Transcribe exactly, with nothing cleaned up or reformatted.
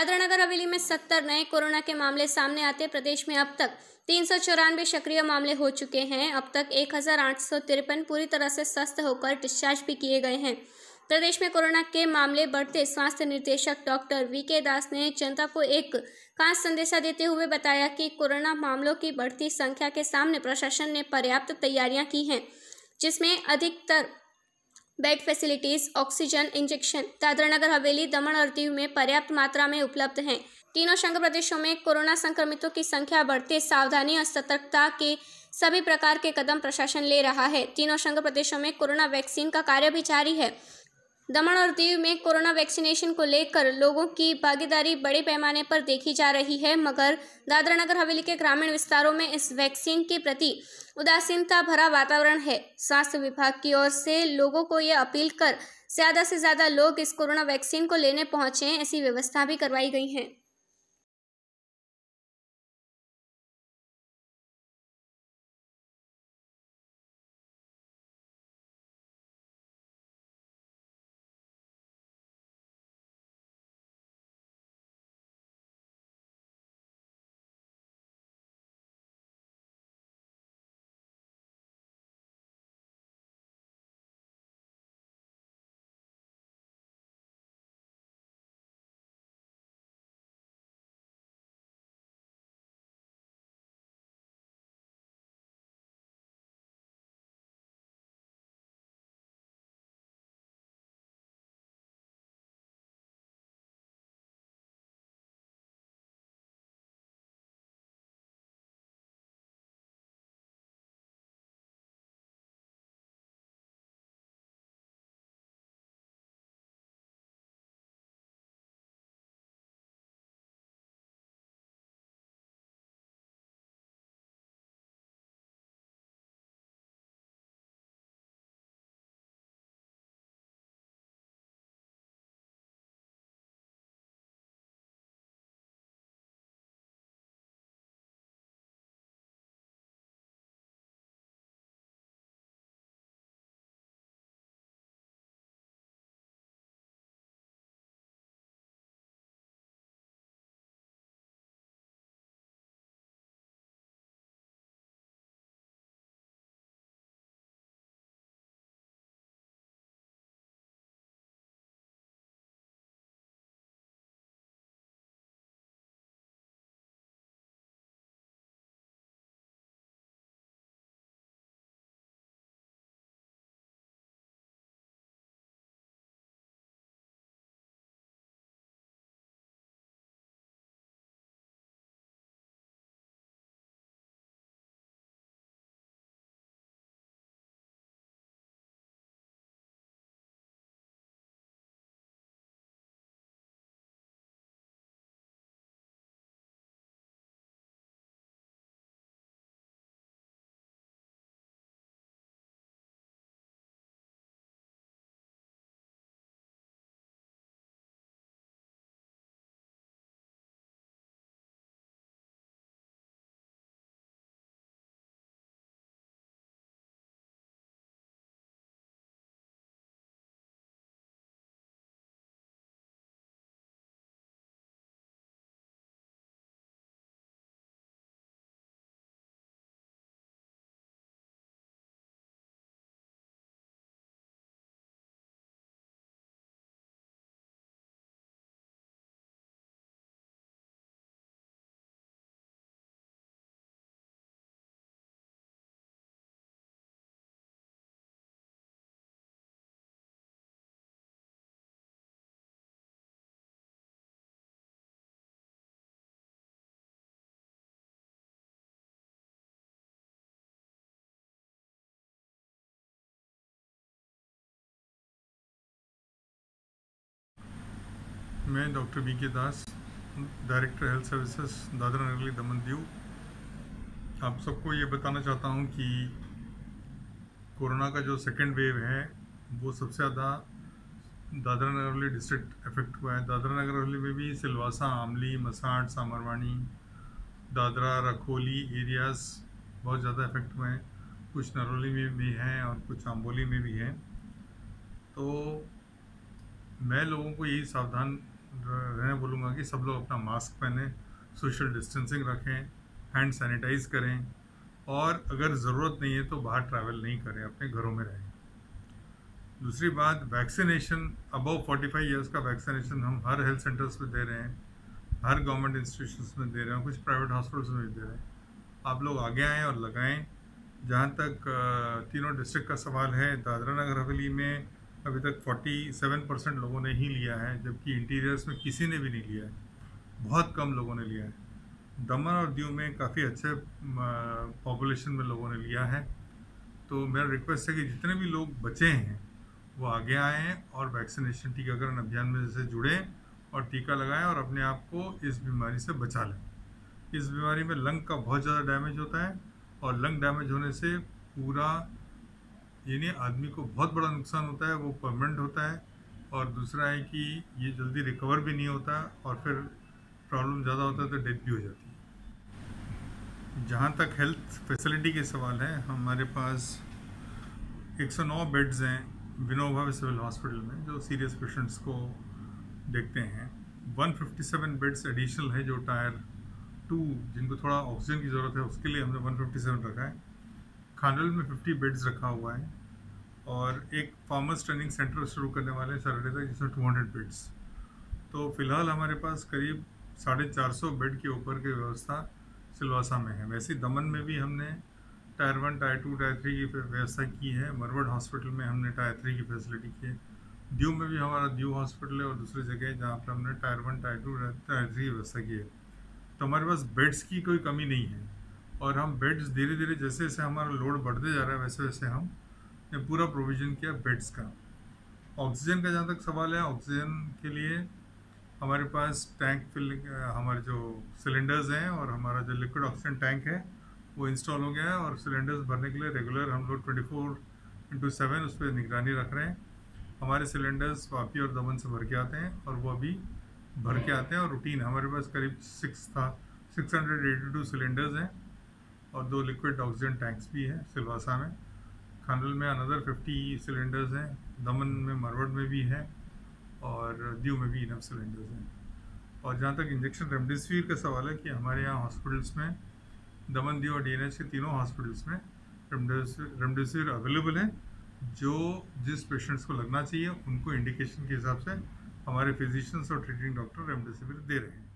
दादरा नगर हवेली में सत्तर नए कोरोना के मामले सामने आते प्रदेश में अब तक तीन सौ चौरानवे सक्रिय मामले हो चुके हैं। अब तक एक हजार आठ सौ तिरपन पूरी तरह से स्वस्थ होकर डिस्चार्ज भी किए गए हैं। प्रदेश में कोरोना के मामले बढ़ते स्वास्थ्य निदेशक डॉक्टर वी के दास ने जनता को एक खास संदेशा देते हुए बताया कि कोरोना मामलों की बढ़ती संख्या के सामने प्रशासन ने पर्याप्त तैयारियां की हैं, जिसमें अधिकतर bed facilities, oxygen injection Dadra Nagar Haveli, Daman और दीव में पर्याप्त मात्रा में उपलब्ध हैं। तीनों संघ प्रदेशों में कोरोना संक्रमितों की संख्या बढ़ते सावधानी और सतर्कता के सभी प्रकार के कदम प्रशासन ले रहा है। तीनों संघ प्रदेशों में कोरोना वैक्सीन का कार्य भी जारी है। दमन और दीव में कोरोना वैक्सीनेशन को लेकर लोगों की भागीदारी बड़े पैमाने पर देखी जा रही है, मगर दादरा नगर हवेली के ग्रामीण विस्तारों में इस वैक्सीन के प्रति उदासीनता भरा वातावरण है। स्वास्थ्य विभाग की ओर से लोगों को यह अपील कर ज्यादा से ज्यादा लोग इस कोरोना वैक्सीन को लेने पहुंचे, ऐसी व्यवस्था भी करवाई गई है। मैं doctor V K Das, director health services Dadra Nagar Haveli Daman Diu. आप सबको ये बताना चाहता हूँ कि कोरोना का जो सेकेंड वेव है वो सबसे ज़्यादा दादरा नगर हवेली डिस्ट्रिक्ट अफेक्ट हुआ है। दादरा नगर हवेली में भी सिलवासा, आमली, मसाट, सामरवानी, दादरा, रखोली एरियाज़ बहुत ज़्यादा अफेक्ट हुए हैं। कुछ नरोली में भी हैं और कुछ आम्बोली में भी हैं। तो मैं लोगों को यही सावधान रहने बोलूँगा कि सब लोग अपना मास्क पहने, सोशल डिस्टेंसिंग रखें, हैंड सैनिटाइज करें और अगर ज़रूरत नहीं है तो बाहर ट्रैवल नहीं करें, अपने घरों में रहें। दूसरी बात, वैक्सीनेशन अबव पैंतालीस इयर्स का वैक्सीनेशन हम हर हेल्थ सेंटर्स में दे रहे हैं, हर गवर्नमेंट इंस्टीट्यूशंस में दे रहे हैं, कुछ प्राइवेट हॉस्पिटल्स में भी दे रहे हैं। आप लोग आगे आएँ और लगाएं। जहाँ तक तीनों डिस्ट्रिक्ट का सवाल है, दादरा नगर हवेली में अभी तक सैंतालीस परसेंट लोगों ने ही लिया है, जबकि इंटीरियर्स में किसी ने भी नहीं लिया है, बहुत कम लोगों ने लिया है। दमन और दीव में काफ़ी अच्छे पॉपुलेशन में लोगों ने लिया है। तो मेरा रिक्वेस्ट है कि जितने भी लोग बचे हैं वो आगे आएँ और वैक्सीनेशन टीकाकरण अभियान में जैसे जुड़ें और टीका लगाएं और अपने आप को इस बीमारी से बचा लें। इस बीमारी में लंग का बहुत ज़्यादा डैमेज होता है और लंग डैमेज होने से पूरा यानी आदमी को बहुत बड़ा नुकसान होता है, वो परमानेंट होता है। और दूसरा है कि ये जल्दी रिकवर भी नहीं होता और फिर प्रॉब्लम ज़्यादा होता है तो डेथ भी हो जाती है। जहाँ तक हेल्थ फैसिलिटी के सवाल है, हमारे पास एक सौ नौ बेड्स हैं विनोबा सिविल हॉस्पिटल में जो सीरियस पेशेंट्स को देखते हैं। एक सौ सत्तावन बेड्स एडिशनल है जो टायर टू जिनको थोड़ा ऑक्सीजन की ज़रूरत है उसके लिए हमने एक सौ सत्तावन रखा है। खानल में पचास बेड्स रखा हुआ है और एक फार्मर्स ट्रेनिंग सेंटर शुरू करने वाले सैटरडे तक जिसमें दो सौ बेड्स। तो फिलहाल हमारे पास करीब साढ़े चार सौ बेड के ऊपर की व्यवस्था सिलवासा में है। वैसे दमन में भी हमने tier one, tier two, tier three की व्यवस्था की है। मरवड हॉस्पिटल में हमने टायर थ्री की फैसिलिटी की है। दीव में भी हमारा दीव हॉस्पिटल है और दूसरी जगह है जहाँ पर हमने tier one, tier two, tier three की व्यवस्था की है। तो हमारे पास बेड्स की कोई कमी नहीं है और हम बेड्स धीरे धीरे जैसे जैसे हमारा लोड बढ़ते जा रहा है वैसे वैसे हम ने पूरा प्रोविज़न किया बेड्स का। ऑक्सीजन का जहाँ तक सवाल है, ऑक्सीजन के लिए हमारे पास टैंक फिलिंग हमारे जो सिलेंडर्स हैं और हमारा जो लिक्विड ऑक्सीजन टैंक है वो इंस्टॉल हो गया है और सिलेंडर्स भरने के लिए रेगुलर हम लोग ट्वेंटी फोर इंटू सेवन उस पर निगरानी रख रहे हैं। हमारे सिलेंडर्स वापी और दमन से भर के आते हैं और वो अभी भर के आते हैं और रूटीन हमारे पास करीब सिक्स था six hundred eighty two cylinders हैं और दो लिक्विड ऑक्सीजन टैंक्स भी हैं सिलवासा में। खानल में अनदर फिफ्टी सिलेंडर्स हैं, दमन में मरवड में भी है और दीव में भी इनफ सिलेंडर्स हैं। और जहाँ तक इंजेक्शन रेमडेसिविर का सवाल है कि हमारे यहाँ हॉस्पिटल्स में दमन, दीव और डी एन एच के तीनों हॉस्पिटल्स में रेमडेसिविर अवेलेबल है। जो जिस पेशेंट्स को लगना चाहिए उनको इंडिकेशन के हिसाब से हमारे फिजिशियंस और ट्रीटिंग डॉक्टर रेमडेसिविर दे रहे हैं।